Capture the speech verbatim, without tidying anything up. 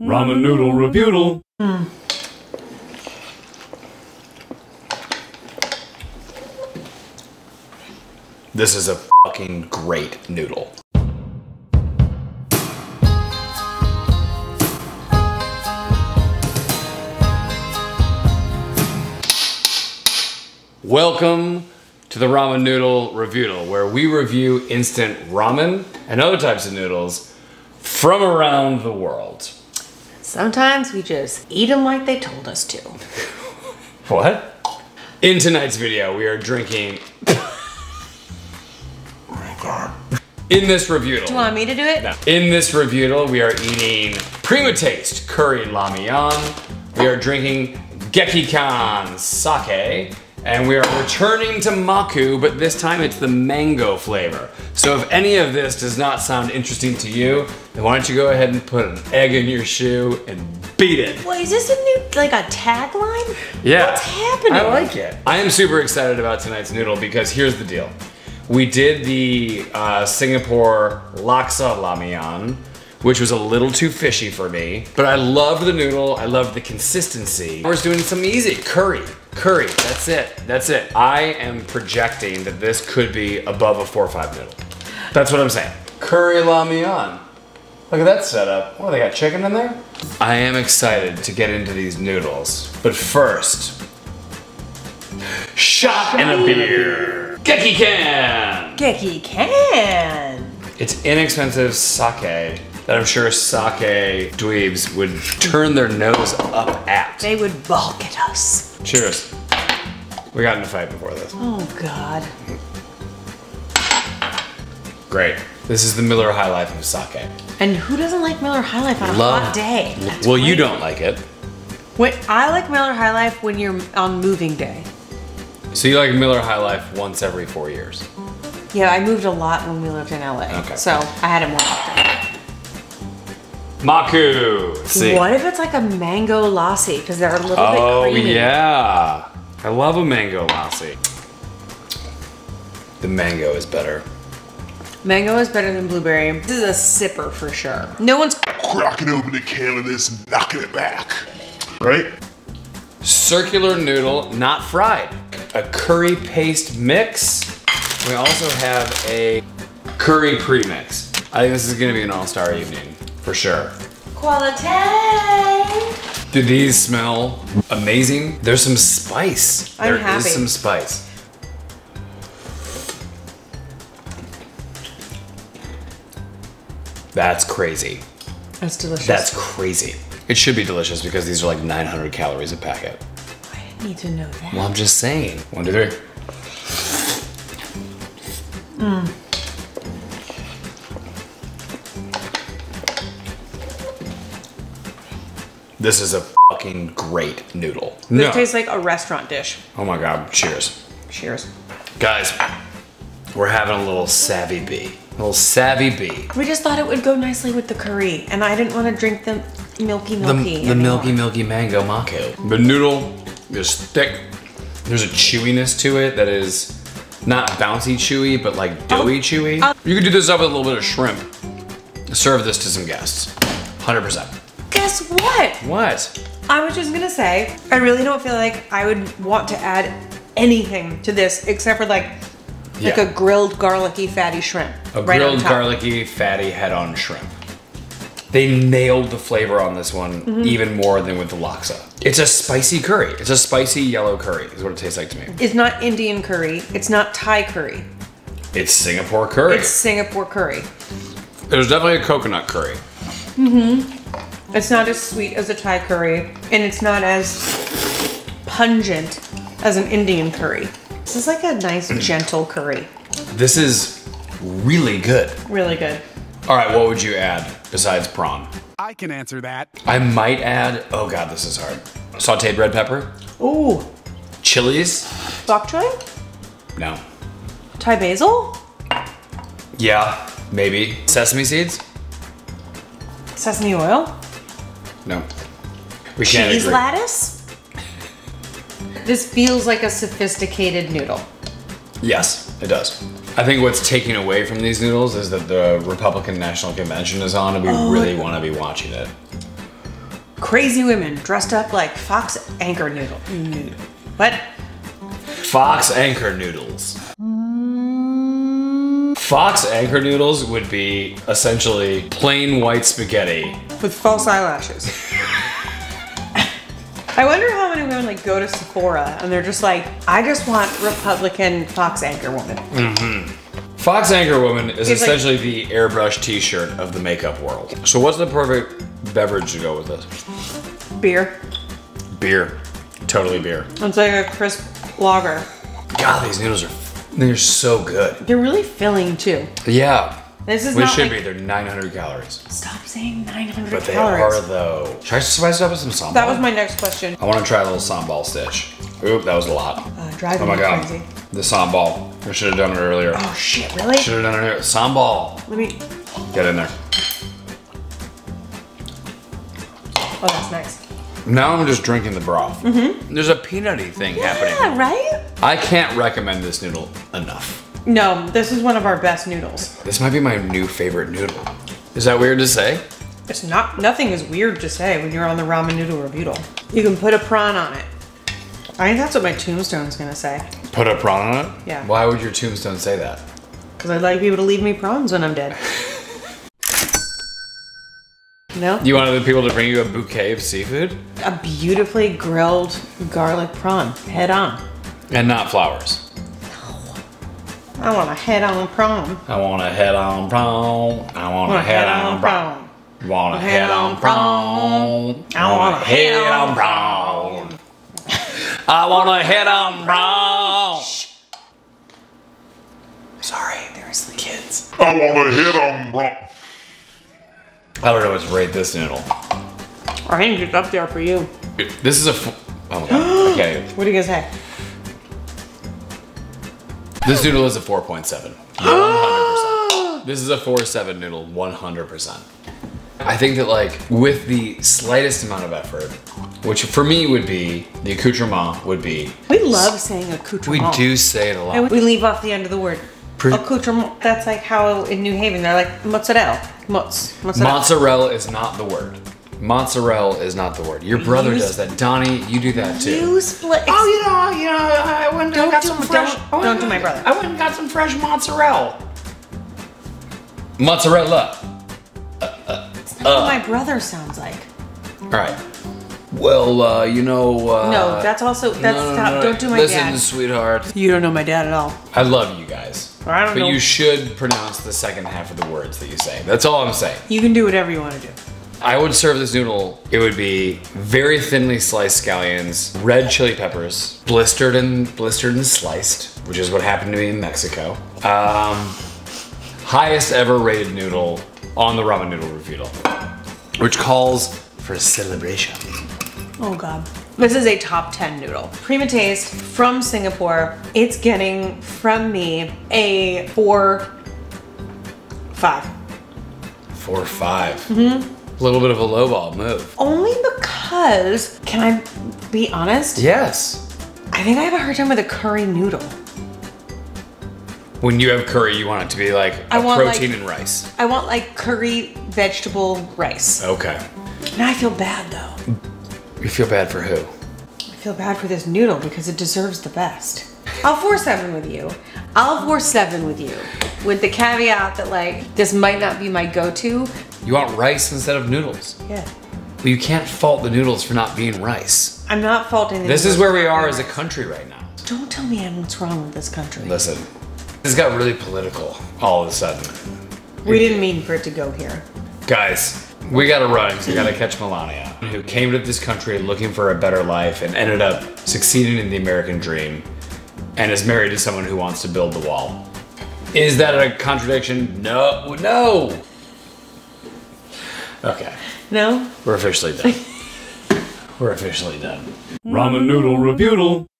Ramen noodle rebutal. Mm. This is a fucking great noodle. Welcome to the Ramen Noodle Reviewal, where we review instant ramen and other types of noodles from around the world. Sometimes we just eat them like they told us to. What? In tonight's video, we are drinking... Oh my god. In this review. Do you want me to do it? No. In this review, we are eating Prima Taste Curry Lamian. We are drinking Gekikan Sake. And we are returning to Maku, but this time it's the mango flavor. So if any of this does not sound interesting to you, then why don't you go ahead and put an egg in your shoe and beat it. Well, is this a new, like a tagline? Yeah. What's happening? I like it. I am super excited about tonight's noodle because here's the deal. We did the uh, Singapore Laksa Lamian, which was a little too fishy for me, but I loved the noodle, I loved the consistency. We're just doing some easy curry. Curry, that's it, that's it. I am projecting that this could be above a four or five noodle. That's what I'm saying. Curry Lamian. Look at that setup. What, they got chicken in there? I am excited to get into these noodles, but first, shot and a beer. Gekikan! Gekikan! It's inexpensive sake that I'm sure sake dweebs would turn their nose up at. They would balk at us. Cheers. We got in a fight before this. Oh God. Great. This is the Miller High Life of sake. And who doesn't like Miller High Life on a Love. hot day? That's Well, you great. don't like it. Wait, I like Miller High Life when you're on moving day. So you like Miller High Life once every four years. Yeah, I moved a lot when we lived in L A. Okay. So I had it more often. Maku. Let's see. What if it's like a mango lassi? Because they're a little Oh, bit creamy. yeah. I love a mango lassi. The mango is better. Mango is better than blueberry. This is a sipper for sure. No one's cracking open a can of this and knocking it back, right? Circular noodle, not fried. A curry paste mix. We also have a curry premix. I think this is gonna be an all-star evening, for sure. quality. Do these smell amazing? There's some spice. I'm There happy. is some spice. That's crazy. That's delicious. That's crazy. It should be delicious because these are like nine hundred calories a packet. I didn't need to know that. Well, I'm just saying. One, two, three. Mm. This is a fucking great noodle. This No. tastes like a restaurant dish. Oh my god, cheers. Cheers. Guys, we're having a little savvy bee. A little savvy bee. We just thought it would go nicely with the curry, and I didn't want to drink the milky The, milky. the milky, milky mango maku. The noodle is thick. There's a chewiness to it that is not bouncy chewy, but like doughy chewy. I'll- You could do this up with a little bit of shrimp. Serve this to some guests. one hundred percent. Guess what? What? I was just gonna say, I really don't feel like I would want to add anything to this except for like, like Yeah. a grilled garlicky fatty shrimp. A right on grilled top. garlicky fatty head-on shrimp. They nailed the flavor on this one Mm-hmm. even more than with the laksa. It's a spicy curry. It's a spicy yellow curry is what it tastes like to me. It's not Indian curry. It's not Thai curry. It's Singapore curry. It's Singapore curry. There's definitely a coconut curry. It's not as sweet as a Thai curry, and it's not as pungent as an Indian curry. This is like a nice, gentle curry. This is really good. Really good. All right, what would you add besides prawn? I can answer that. I might add, oh God, this is hard. Sauteed red pepper, Ooh, chilies, bok choy? no. Thai basil? Yeah, maybe. Sesame seeds? Sesame oil? No. We can't Cheese agree. lattice? This feels like a sophisticated noodle. Yes, it does. I think what's taking away from these noodles is that the Republican National Convention is on and we Oh. really want to be watching it. Crazy women dressed up like Fox Anchor Noodle. Noodle. What? Fox Anchor Noodles. Fox Anchor Noodles would be essentially plain white spaghetti. With false eyelashes. I wonder how many women like go to Sephora and they're just like, I just want Republican Fox Anchor woman. Mm-hmm. Fox Anchor Woman is It's essentially like, the airbrush t-shirt of the makeup world. So what's the perfect beverage to go with this? Beer. Beer. Totally beer. It's like a crisp lager. God, these noodles are, they're so good. They're really filling too. Yeah. This is Which not should like, be, they're nine hundred calories. Stop saying nine hundred But they calories. are though. Should I spice it up with some sambal? That was my next question. I want to try a little sambal stitch. Oop, that was a lot. Uh, driving Oh my me god. crazy. The sambal. I should have done it earlier. Oh shit, really? Should have done it earlier. Sambal. Let me, Get in there. oh that's nice. Now I'm just drinking the broth. Mm-hmm. There's a peanutty thing happening. Yeah, right? I can't recommend this noodle enough. No, this is one of our best noodles. This might be my new favorite noodle. Is that weird to say? It's not, nothing is weird to say when you're on the ramen noodle review. You can put a prawn on it. I think that's what my tombstone's gonna say. Put a prawn on it? Yeah. Why would your tombstone say that? Because I'd like people to leave me prawns when I'm dead. No? You wanted the people to bring you a bouquet of seafood? A beautifully grilled garlic prawn, head on. And not flowers. I want a head on prawn. I want a head on prawn. I want a head on prawn. Want a head on prawn. I want a head on prawn. I want a head on prawn. Sorry, there was the kids. I want a head on broth. I don't know what to rate this noodle. I think it's up there for you. This is a. F oh my god. Okay. What do you guys say? This noodle is a four point seven. one hundred percent. This is a four point seven noodle, one hundred percent. I think that like with the slightest amount of effort, which for me would be, the accoutrement would be. We love saying We accoutrement. do say it a lot. And we leave off the end of the word. Pre- Accoutrement. That's like how in New Haven they're like mozzarella. Mozz. Mozzarella. Mozzarella is not the word. Mozzarella is not the word. Your brother You does that. Donnie, you do that too. You split. Oh, you know, you know, I went and Don't got do- some fresh. don't- I went don't and- do my brother. I went and got some fresh mozzarella. Mozzarella. That's not what my brother sounds like. All right. Well, uh, you know. Uh, No, that's also that's no, no, stop. no, Don't do my Listen, dad. sweetheart. You don't know my dad at all. I love you guys. I don't but know. you should pronounce the second half of the words that you say. That's all I'm saying. You can do whatever you want to do. I would serve this noodle. It would be very thinly sliced scallions, red chili peppers, blistered and blistered and sliced, which is what happened to me in Mexico. Um, highest ever rated noodle on the ramen noodle review, which calls for celebration. Oh god. This is a top ten noodle. Prima Taste from Singapore. It's getting from me a four, five. Four or five. Mm-hmm. A little bit of a lowball move. Only because, can I be honest? Yes. I think I have a hard time with a curry noodle. When you have curry, you want it to be like a I want, protein like- and rice. I want like curry vegetable rice. Okay. Now I feel bad though. You feel bad for who? I feel bad for this noodle because it deserves the best. I'll four seven with you. I'll four seven with you. With the caveat that like, this might not be my go-to. You want rice instead of noodles. Yeah. Well, you can't fault the noodles for not being rice. I'm not faulting the This is noodles where we for are being as a rice. country right now. Don't tell me what's wrong with this country. Listen, this got really political all of a sudden. We didn't mean for it to go here. Guys, we gotta run because we gotta catch Melania, who came to this country looking for a better life and ended up succeeding in the American dream and is married to someone who wants to build the wall. Is that a contradiction? No, no. Okay, No? we're officially done. We're officially done. Ramen noodle review.